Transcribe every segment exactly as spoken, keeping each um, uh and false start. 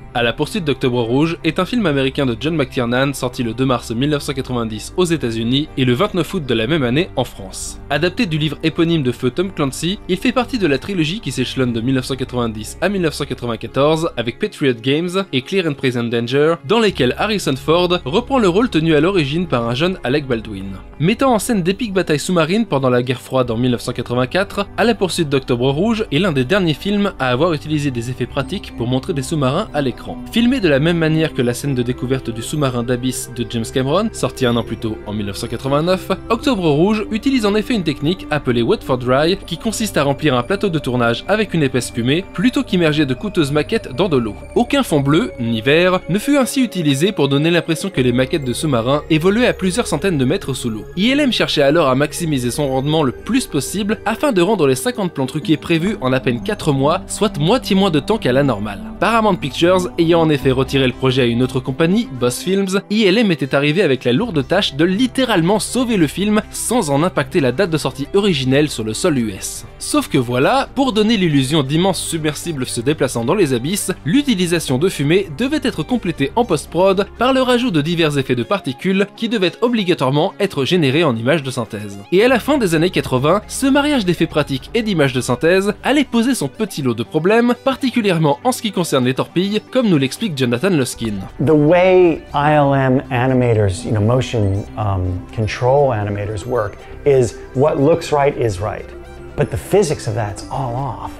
À la poursuite d'Octobre Rouge est un film américain de John McTiernan sorti le deux mars mille neuf cent quatre-vingt-dix aux États-Unis et le vingt-neuf août de la même année en France. Adapté du livre éponyme de feu Tom Clancy, il fait partie de la trilogie qui s'échelonne de mille neuf cent quatre-vingt-dix à mille neuf cent quatre-vingt-quatorze avec Patriot Games et Clear and Present Danger, dans lesquels Harrison Ford reprend le rôle tenu à l'origine par un jeune Alec Baldwin. Mettant en scène d'épiques batailles sous-marines pendant la guerre froide en mille neuf cent quatre-vingt-quatre, À la poursuite d'Octobre Rouge est l'un des derniers films à avoir utilisé des effets pratiques pour montrer des sous-marins à l'écran. Filmé de la même manière que la scène de découverte du sous-marin d'Abyss de James Cameron, sorti un an plus tôt en mille neuf cent quatre-vingt-neuf, Octobre Rouge utilise en effet une technique appelée Wet for Dry qui consiste à remplir un plateau de tournage avec une épaisse fumée plutôt qu'immerger de coûteuses maquettes dans de l'eau. Aucun fond bleu, ni vert, ne fut ainsi utilisé pour donner l'impression que les maquettes de sous-marins évoluaient à plusieurs centaines de mètres sous l'eau. I L M cherchait alors à maximiser son rendement le plus possible afin de rendre les cinquante plans truqués prévus en à peine quatre mois, soit moitié moins de temps qu'à la normale. Paramount Pictures ayant en effet retiré le projet à une autre compagnie, Boss Films, I L M était arrivé avec la lourde tâche de littéralement sauver le film sans en impacter la date de sortie originelle sur le sol U S. Sauf que voilà, pour donner l'illusion d'immenses submersibles se déplaçant dans les abysses, l'utilisation de fumée devait être complétée en post-prod par le rajout de divers effets de particules qui devaient obligatoirement être générés en images de synthèse. Et à la fin des années quatre-vingt, ce mariage d'effets pratiques et d'images de synthèse allait poser son petit lot de problèmes, particulièrement en ce qui concerne les torpilles, comme nous l'explique Jonathan Luskin. The way I L M animators, you know, motion um, control animators work is what looks right is right, but the physics of that's all off.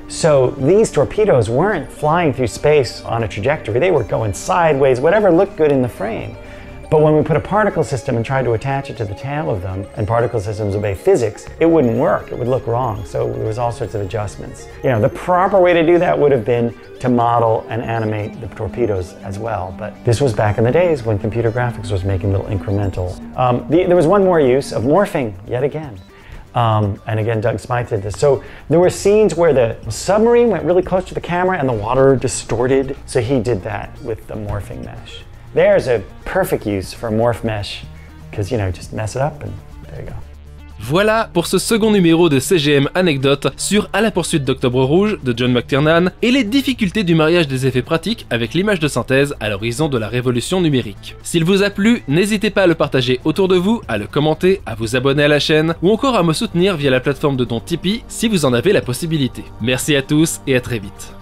So these torpedoes weren't flying through space on a trajectory, they were going sideways, whatever looked good in the frame. But when we put a particle system and tried to attach it to the tail of them, and particle systems obey physics, it wouldn't work, it would look wrong. So there was all sorts of adjustments. You know, the proper way to do that would have been to model and animate the torpedoes as well. But this was back in the days when computer graphics was making little incremental. Um, the, there was one more use of morphing, yet again. Um, and again, Doug Smythe did this. So there were scenes where the submarine went really close to the camera and the water distorted. So he did that with the morphing mesh. There's a perfect use for morph mesh, because, you know, just mess it up and there you go. Voilà pour ce second numéro de C G M Anecdote sur À la poursuite d'Octobre Rouge de John McTiernan et les difficultés du mariage des effets pratiques avec l'image de synthèse à l'horizon de la révolution numérique. S'il vous a plu, n'hésitez pas à le partager autour de vous, à le commenter, à vous abonner à la chaîne ou encore à me soutenir via la plateforme de don Tipeee si vous en avez la possibilité. Merci à tous et à très vite.